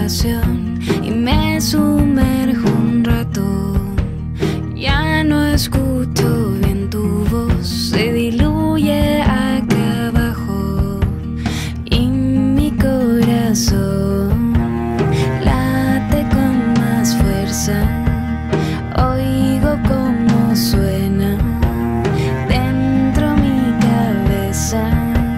habitación y me sumerjo un rato. Ya no escucho bien tu voz, se diluye acá abajo y mi corazón late con más fuerza. Oigo cómo suena dentro mi cabeza.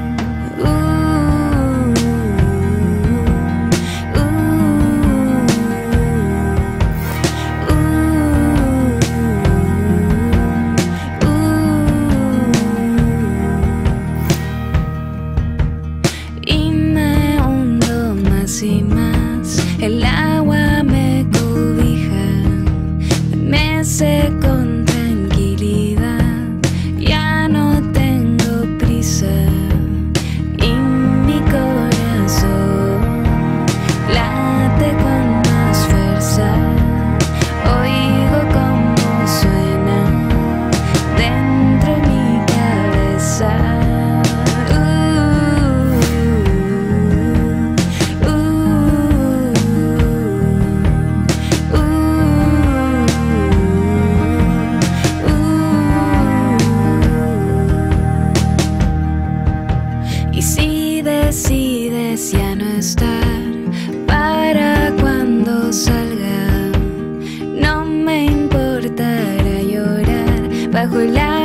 Y me hundo más y más, el agua me cobija, me mece con tranquilidad, ya no tengo prisa y mi corazón late con más fuerza. Oigo cómo suena dentro mi cabeza. Y si decides ya no estar para cuando salga, no me importará llorar bajo el agua.